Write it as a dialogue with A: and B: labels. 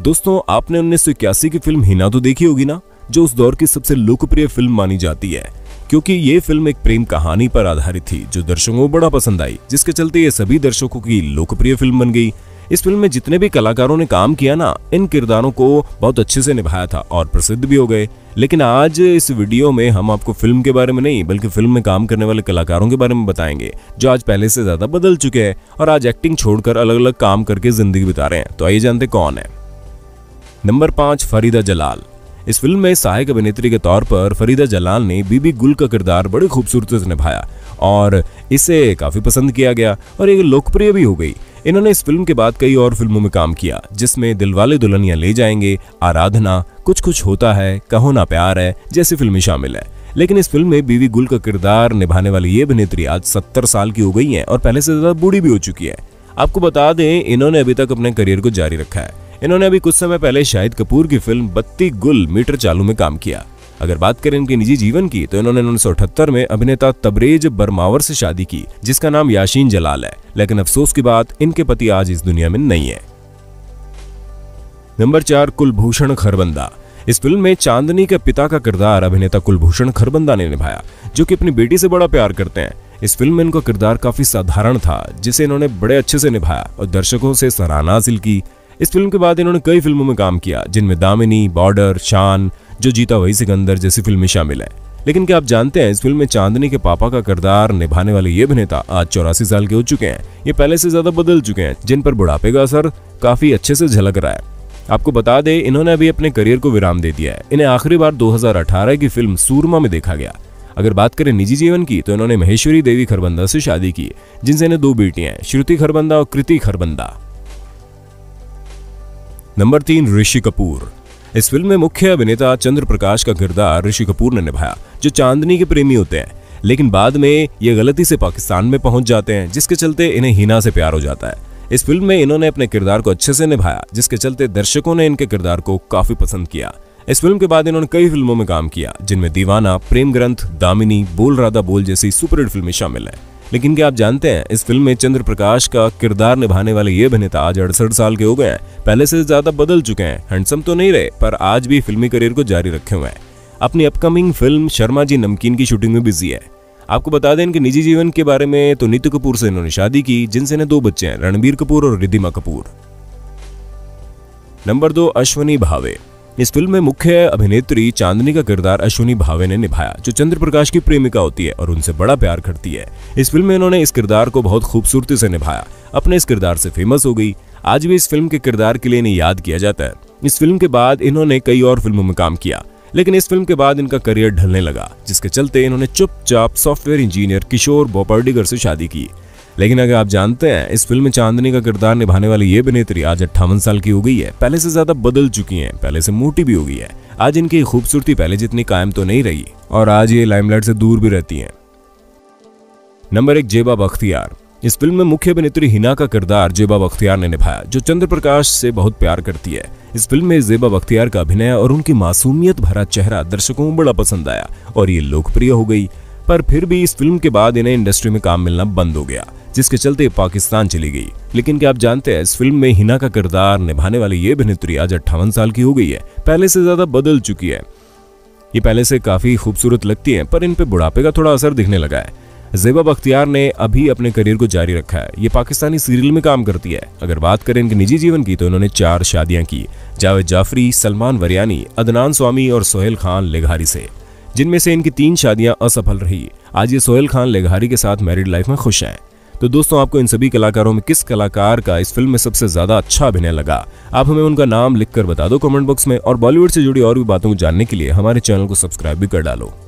A: दोस्तों, आपने 1981 की फिल्म हिना तो देखी होगी ना, जो उस दौर की सबसे लोकप्रिय फिल्म मानी जाती है, क्योंकि ये फिल्म एक प्रेम कहानी पर आधारित थी जो दर्शकों को बड़ा पसंद आई, जिसके चलते ये सभी दर्शकों की लोकप्रिय फिल्म बन गई। इस फिल्म में जितने भी कलाकारों ने काम किया ना, इन किरदारों को बहुत अच्छे से निभाया था और प्रसिद्ध भी हो गए। लेकिन आज इस वीडियो में हम आपको फिल्म के बारे में नहीं, बल्कि फिल्म में काम करने वाले कलाकारों के बारे में बताएंगे, जो आज पहले से ज्यादा बदल चुके हैं और आज एक्टिंग छोड़कर अलग अलग काम करके जिंदगी बिता रहे हैं। तो आइए जानते कौन है। नंबर 5, फरीदा जलाल। इस फिल्म में सहायक अभिनेत्री के तौर पर फरीदा जलाल ने बीबी गुल का किरदार बड़ी खूबसूरती से निभाया और इसे काफी पसंद किया गया और ये लोकप्रिय भी हो गई। इन्होंने इस फिल्म के बाद कई और फिल्मों में काम किया, जिसमें दिलवाले दुल्हनिया ले जाएंगे, आराधना, कुछ कुछ होता है, कहो ना प्यार है जैसी फिल्में शामिल है। लेकिन इस फिल्म में बीबी गुल का किरदार निभाने वाली ये अभिनेत्री आज 70 साल की हो गई है और पहले से ज्यादा बूढ़ी भी हो चुकी है। आपको बता दें, इन्होंने अभी तक अपने करियर को जारी रखा है। इन्होंने अभी कुछ समय पहले शाहिद कपूर की फिल्म बत्ती गुल मीटर चालू में काम किया। अगर बात करें इनके निजी जीवन की, तो इन्होंने 1978 में अभिनेता तबरेज बरमावर से शादी की, जिसका नाम याशीन जलाल है। लेकिन अफसोस की बात, इनके पति आज इस दुनिया में नहीं है। नंबर 4, कुलभूषण खरबंदा। इस फिल्म में चांदनी के पिता का किरदार अभिनेता कुलभूषण खरबंदा ने निभाया, जो कि अपनी बेटी से बड़ा प्यार करते हैं। इस फिल्म में इनका किरदार काफी साधारण था, जिसे इन्होंने बड़े अच्छे से निभाया और दर्शकों से सराहना हासिल की। इस फिल्म के बाद इन्होंने कई फिल्मों में काम किया, जिनमें दामिनी, बॉर्डर, शान, जो जीता वही सिकंदर जैसी फिल्में शामिल हैं। लेकिन क्या आप जानते हैं, इस फिल्म में चांदनी के पापा का किरदार निभाने वाले ये अभिनेता आज 84 साल के हो चुके हैं। ये पहले से ज्यादा बदल चुके हैं, जिन पर बुढ़ापे का असर काफी अच्छे से झलक रहा है। आपको बता दें, इन्होंने अभी अपने करियर को विराम दे दिया है। इन्हें आखिरी बार 2018 की फिल्म सूरमा में देखा गया। अगर बात करें निजी जीवन की, तो इन्होंने महेश्वरी देवी खरबंदा से शादी की, जिनसे इन्हें 2 बेटियां हैं, श्रुति खरबंदा और कृति खरबंदा। नंबर 3, ऋषि कपूर। इस फिल्म में मुख्य अभिनेता चंद्र प्रकाश का किरदार ऋषि कपूर ने निभाया, जो चांदनी के प्रेमी होते हैं। लेकिन बाद में ये गलती से पाकिस्तान में पहुंच जाते हैं, जिसके चलते इन्हें हिना से प्यार हो जाता है। इस फिल्म में इन्होंने अपने किरदार को अच्छे से निभाया, जिसके चलते दर्शकों ने इनके किरदार को काफी पसंद किया। इस फिल्म के बाद इन्होंने कई फिल्मों में काम किया, जिनमें दीवाना, प्रेम ग्रंथ, दामिनी, बोल राधा बोल जैसी सुपरहिट फिल्में शामिल हैं। लेकिन क्या आप जानते हैं, इस फिल्म में चंद्र प्रकाश का किरदार निभाने वाले ये अभिनेता आज 68 साल के हो गए हैं। पहले से ज्यादा बदल चुके हैं, हैंडसम तो नहीं रहे, पर आज भी फिल्मी करियर को जारी रखे हुए हैं। अपनी अपकमिंग फिल्म शर्मा जी नमकीन की शूटिंग में बिजी है। आपको बता दें इनके निजी जीवन के बारे में, तो नीतू कपूर से इन्होंने शादी की, जिनसे इन्हें 2 बच्चे हैं, रणबीर कपूर और रिद्धिमा कपूर। नंबर 2, अश्वनी भावे। इस फिल्म में मुख्य अभिनेत्री चांदनी का किरदार अश्वनी भावे ने निभाया, जो चंद्र प्रकाश की प्रेमिका होती है और उनसे बड़ा प्यार करती है। इस फिल्म में इन्होंने इस किरदार को बहुत खूबसूरती से निभाया, अपने इस किरदार से फेमस हो गई। आज भी इस फिल्म के किरदार के लिए इन्हें याद किया जाता है। इस फिल्म के बाद इन्होंने कई और फिल्मों में काम किया, लेकिन इस फिल्म के बाद इनका करियर ढलने लगा, जिसके चलते इन्होंने चुपचाप सॉफ्टवेयर इंजीनियर किशोर बोपर्डिगर से शादी की। लेकिन अगर आप जानते हैं, इस फिल्म में चांदनी का किरदार निभाने वाली ये अभिनेत्री आज 58 साल की हो गई है। पहले से ज्यादा बदल चुकी हैं, पहले से मोटी भी हो गई है। आज इनकी खूबसूरती पहले जितनी कायम तो नहीं रही और आज ये लाइमलाइट से दूर भी रहती हैं। नंबर 1, जेबा बख्तियार। इस फिल्म में मुख्य अभिनेत्री हिना का किरदार जेबा बख्तियार ने निभाया, जो चंद्र प्रकाश से बहुत प्यार करती है। इस फिल्म में जेबा बख्तियार का अभिनय और उनकी मासूमियत भरा चेहरा दर्शकों को बड़ा पसंद आया और ये लोकप्रिय हो गई। पर फिर भी इस फिल्म के बाद इन्हें इंडस्ट्री में काम मिलना बंद हो गया, जिसके चलते पाकिस्तान चली गई। लेकिन क्या आप जानते हैं, इस फिल्म में हिना का किरदार निभाने वाली ये अभिनेत्री आज 58 साल की हो गई है, पहले से ज्यादा बदल चुकी है। ये पहले से काफी खूबसूरत लगती है, पर इन पे बुढ़ापे का थोड़ा असर दिखने लगा है। जेबा बख्तियार ने अभी अपने करियर को जारी रखा है। ये पाकिस्तानी सीरियल में काम करती है। अगर बात करें इनके निजी जीवन की, तो इन्होंने 4 शादियां की, जावेद जाफरी, सलमान वरियानी, अदनान स्वामी और सोहेल खान लेघारी से, जिनमें से इनकी 3 शादियां असफल रही। आज ये सोहेल खान लेघारी के साथ मैरिड लाइफ में खुश हैं। तो दोस्तों, आपको इन सभी कलाकारों में किस कलाकार का इस फिल्म में सबसे ज्यादा अच्छा अभिनय लगा? आप हमें उनका नाम लिखकर बता दो कमेंट बॉक्स में, और बॉलीवुड से जुड़ी और भी बातों को जानने के लिए हमारे चैनल को सब्सक्राइब भी कर डालो।